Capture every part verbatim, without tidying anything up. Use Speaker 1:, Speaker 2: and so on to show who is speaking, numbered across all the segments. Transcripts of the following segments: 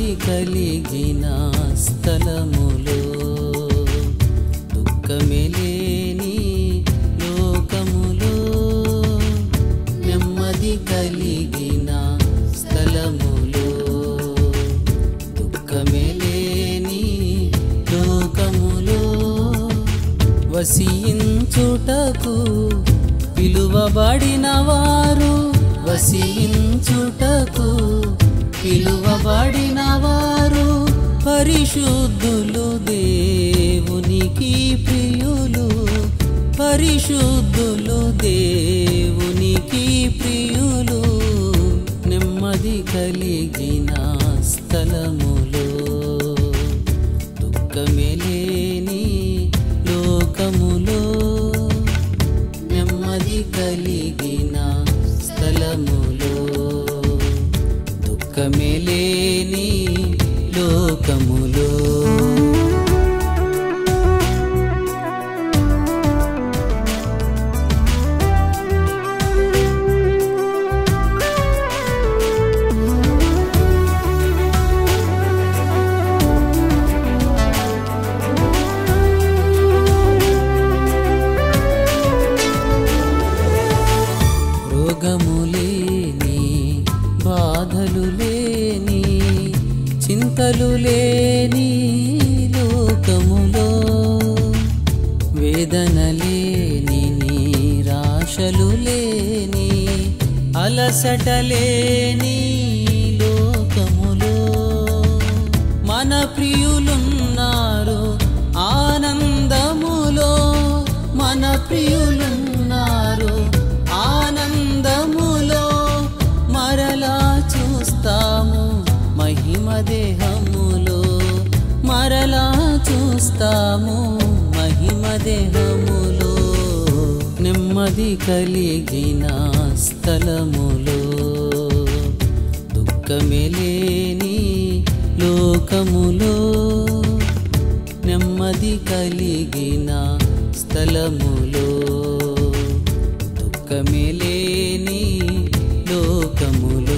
Speaker 1: నెమ్మది కలిగిన స్థలములో దుఃఖమే లేని లోకములో నెమ్మది కలిగిన స్థలములో దుఃఖమే లేని లోకములో వసించుటకు పిలువబడిన వారు వసించుటకు పిలువబడిన వారు పరిశుద్ధులు దేవునికి ప్రియులు పరిశుద్ధులు దేవునికి ప్రియులు నెమ్మది కలిగిన స్థలములో దుఃఖమే లేని లోకములో నెమ్మది కలిగిన స్థలములో దుఃఖమే లేని లోకములో రోగము లేని బాధలు లేని చింతలు లేని లోకములో వేదన లేని నిరాశలు లేని అలసట లేని లోకములో మన ప్రియులున్నారు ఆనందములో మన ప్రియులున్నారు ఆనందములో మరలా చూస్తాము మహిమ దేహములో మరలా చూస్తాము మహిమ దేహములో నెమ్మది కలిగిన స్థలములో దుఃఖమే లేని లోకములో నెమ్మది కలిగిన స్థలములో దుఃఖమే లేని లోకములో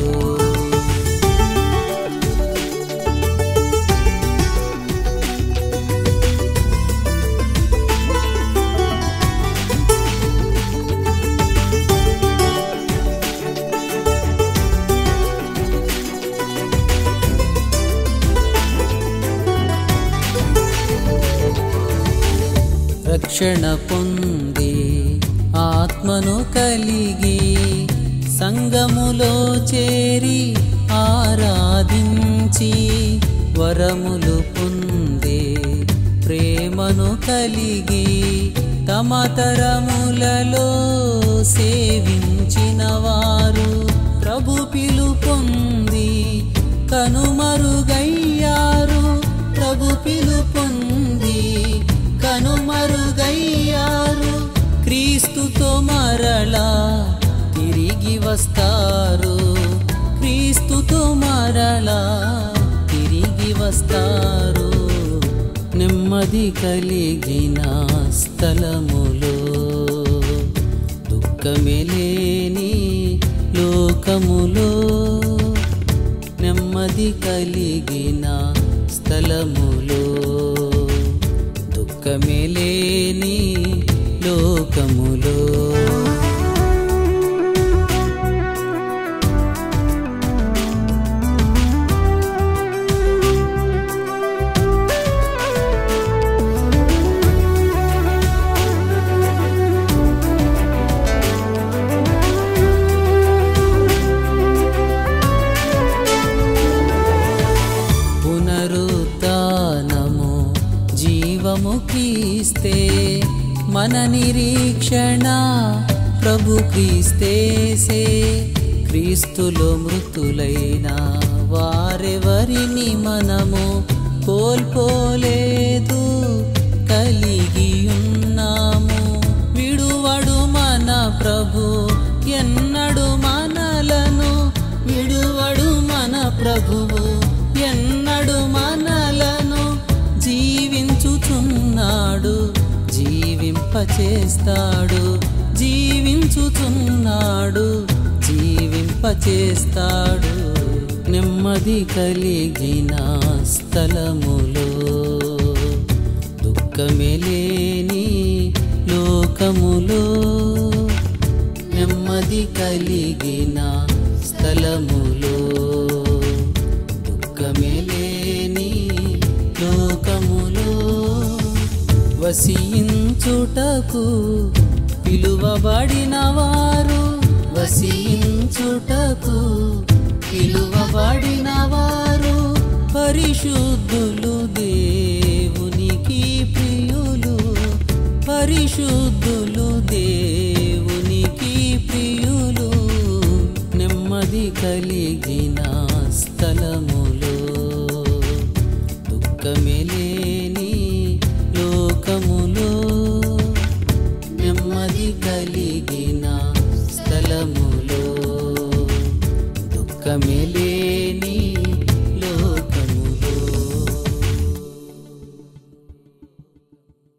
Speaker 1: రక్షణ పొంది ఆత్మను కలిగి సంగములో చేరి ఆరాధించి వరములు పొందే ప్రేమను కలిగి తమ తరములలో సేవించిన వారు ప్రభు పిలు పొంది కనుమరుగయ్యారు ప్రభు పిలు పొంది కనుమరుగయ్యారు క్రీస్తుతో మరలా తిరిగి వస్తారు క్రీస్తుతో మరలా తిరిగి వస్తారు నెమ్మది కలిగిన స్థలములో దుఃఖమే లేని లోకములో నెమ్మది కలిగిన స్థలములో దుఃఖమే లేని లోకములో పునరుత్థానము జీవము క్రీస్తే మన నిరీక్షణ ప్రభు క్రీస్తేసే క్రీస్తులో మృతులైన వారెవరిని మనము కోల్పోలేదు కలిగి ఉన్నాము విడువడు మన ప్రభు ఎన్నడు మనలను విడువడు మన ప్రభువు ఎన్నడు మనలను జీవించుచున్నాడు జీవింపచేస్తాడు జీవించుచున్నాడు జీవింపచేస్తాడు నెమ్మది కలిగిన స్థలములో దుఃఖమేలేని లోకములో నెమ్మది కలిగిన స్థలములో దుఃఖమేలేని లోకములో వసించుటకు పిలువబడిన వారు వసించుటకు పిలువబడిన వారు పరిశుద్ధులు దేవునికి ప్రియులు పరిశుద్ధులు దేవునికి ప్రియులు నెమ్మది కలిగిన స్థలములో దుఃఖమేలేని లోకములో నెమ్మది కలిగిన స్థలములో దుఃఖమేలేని